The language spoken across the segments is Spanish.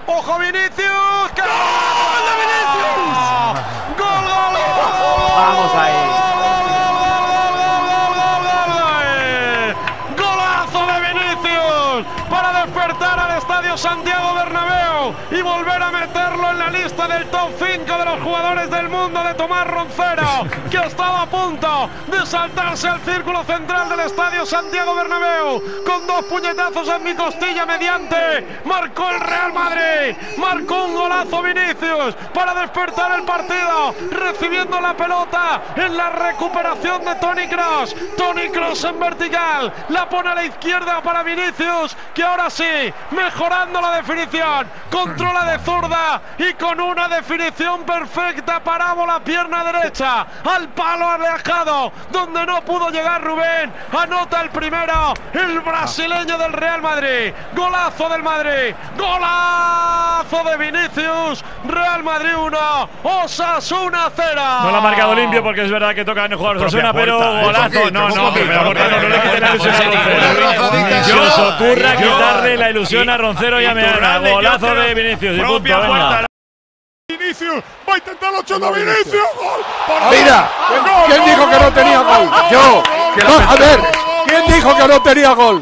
¡Ojo Vinicius! ¡Gol de Vinicius! ¡Gol! ¡Vamos ahí! ¡Golazo de Vinicius! Para despertar al Estadio Santiago Bernabéu y volver a meterlo en la lista del top 5 de los jugadores del mundo de Tomás Roncero, que estaba a punto de saltarse al círculo central del Estadio Santiago Bernabéu con 2 puñetazos en mi costilla mediante. Marcó el Real Madrid, marcó un golazo Vinicius para despertar el partido, recibiendo la pelota en la recuperación de Toni Kroos. Toni Kroos en vertical, la pone a la izquierda para Vinicius, que ahora sí, mejorando la definición, controla de zurda y con una definición perfecta, parábola pierna derecha al palo alejado donde no pudo llegar Rubén. Anota el primero el brasileño del Real Madrid. Golazo del Madrid, golazo de Vinicius. Real Madrid 1, Osasuna 0. No lo ha marcado limpio porque es verdad que toca en jugar Osasuna, pero golazo. No le quiten la ilusión a Roncero. Si os ocurra quitarle la ilusión a Roncero, ya me gana. Golazo de Vinicius y punto, venga. Vinicius, va a intentar la chota Vinicius. ¡Gol! Mira, ¿quién dijo que no tenía gol? Yo. A ver, ¿quién dijo que no tenía gol?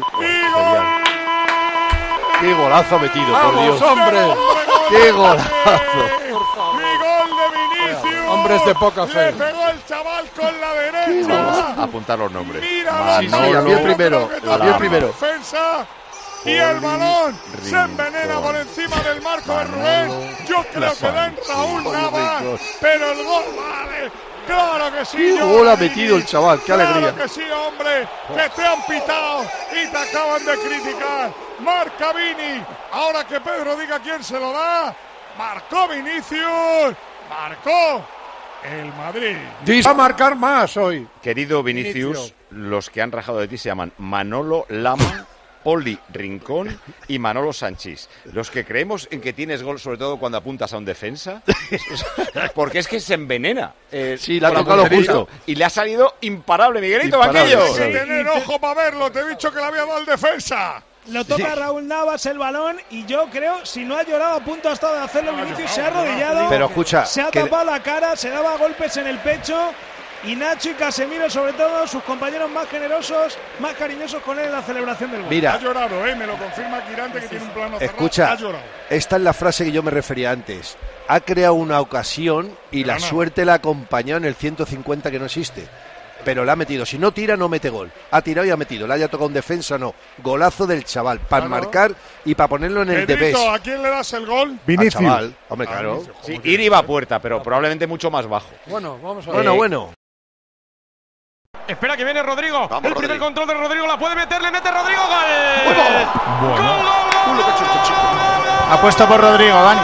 Qué golazo metido, por Dios. Hombre, qué golazo. Mi gol de Vinicius. Hombres de poca fe. Le pegó el chaval con la derecha. Vamos a apuntar los nombres. Mira, sí, a mí el primero. A mí el primero. Defensa. Y el balón se envenena por encima del marco de Rubén. Yo creo que le entra un Navas, pero el gol vale. Claro que sí. Qué gol ha metido el chaval, qué alegría. Claro que sí, hombre, que te han pitado y te acaban de criticar. Marca Vini. Ahora que Pedro diga quién se lo da. Marcó Vinicius. Marcó el Madrid. Va a marcar más hoy. Querido Vinicius, los que han rajado de ti se llaman Manolo Lama, Oli Rincón y Manolo Sanchís. Los que creemos en que tienes gol, sobre todo cuando apuntas a un defensa, porque es que se envenena. Sí, le ha tocado justo. Y le ha salido imparable, Miguelito Imparable. Vaquillo. Hay que tener ojo para verlo. Te he dicho que le había dado el defensa. Lo toca Raúl Navas el balón y yo creo, si no ha llorado, a punto ha estado de hacerlo Vinicius, se ha arrodillado, pero escucha, se ha tapado la cara, se daba golpes en el pecho. Y Nacho y Casemiro, sobre todo, sus compañeros más generosos, más cariñosos con él en la celebración del gol. Mira, Ha llorado, me lo confirma Quirante, que tiene un plano cerrado. escucha, Ha llorado. esta es la frase que yo me refería antes. Ha creado una ocasión y la suerte la ha acompañado en el 150 que no existe. Pero la ha metido. Si no tira, no mete gol. Ha tirado y ha metido. Le haya tocado un defensa, no. Golazo del chaval. Para marcar y para ponerlo en el Pedrito, debes. ¿a quién le das el gol? Vinicius. Al chaval. Hombre, claro. Sí, ir iba a puerta, pero probablemente mucho más bajo. Bueno, vamos a ver. Bueno. Espera que viene Rodrigo. Vamos, El primer Rodrigo. control de Rodrigo, la puede meter, le mete Rodrigo. ¡Gol! ¡Gol! Apuesto por Rodrigo, Dani.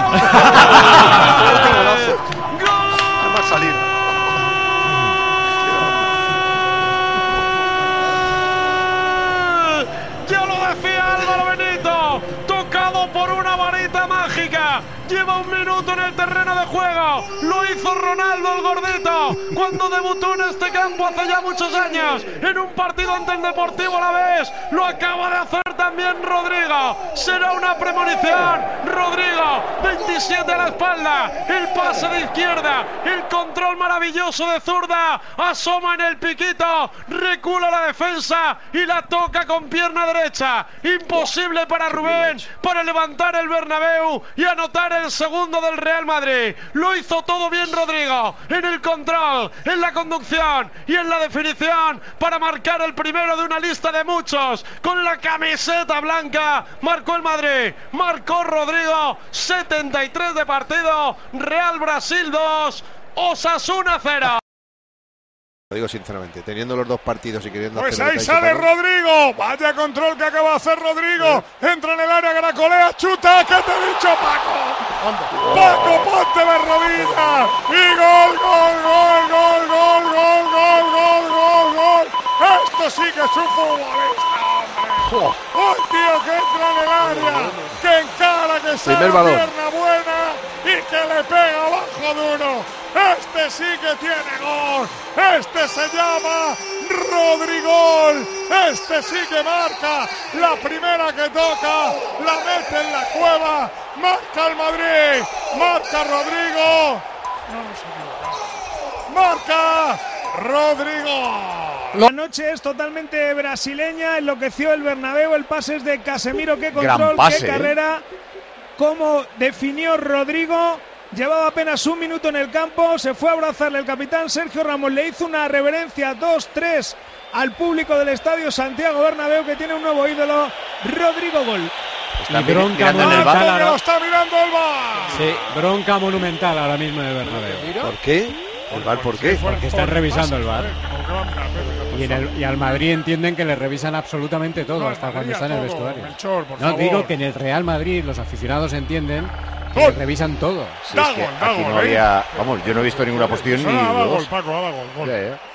¡Gol! Va a salir. Ya lo decía Álvaro Benito, tocado por una varita mágica. Lleva 1 minuto en el terreno de juego. Lo hizo Ronaldo el gordito cuando debutó en este campo hace ya muchos años en un partido ante el Deportivo Alavés. Lo acaba de hacer también Rodrigo. Será una premonición. Rodrigo, 27 a la espalda, el pase de izquierda, el control maravilloso de zurda, asoma en el piquito, recula la defensa y la toca con pierna derecha. Imposible para Rubén para levantar el Bernabéu y anotar el segundo del Real Madrid. Lo hizo todo bien Rodrigo, en el control, en la conducción y en la definición para marcar el primero de una lista de muchos. Con la camiseta blanca marcó el Madrid, marcó Rodrigo. 73 de partido, Real Brasil 2, Osasuna 0. Lo digo sinceramente, teniendo los dos partidos y queriendo Pues hacer ahí sale Rodrigo. Vaya control que acaba de hacer Rodrigo. Entra en el área, garacolea, chuta. ¿Qué te he dicho, Paco? Paco, ponte de rodillas. Y gol, gol, gol, gol, gol, gol, gol, gol, gol, gol. Esto sí que es un futbolista, hombre. Un tío que entra en el área, que encara, que sale pierna buena y que le pega abajo de uno. Este sí que tiene gol. Este se llama Rodrigol. Este sí que marca. La primera que toca la mete en la cueva Marca el Madrid. Marca Rodrigo. Marca Rodrigo. La noche es totalmente brasileña, enloqueció el Bernabéu, el pase es de Casemiro, qué control, qué carrera, cómo definió Rodrigo, llevaba apenas un minuto en el campo, se fue a abrazarle el capitán Sergio Ramos, le hizo una reverencia 2-3 al público del estadio Santiago Bernabéu, que tiene un nuevo ídolo, Rodrigo Gol. Está mirando en el bar. Lo está mirando el bar. Sí, bronca monumental ahora mismo en el Bernabéu. ¿Por qué? ¿El VAR por qué? Porque están revisando el VAR. Y al Madrid entienden que le revisan absolutamente todo, hasta cuando está en el vestuario. No, digo que en el Real Madrid los aficionados entienden que le revisan todo. Sí, es que aquí no había, vamos, yo no he visto ninguna posición ni gol, Paco, gol.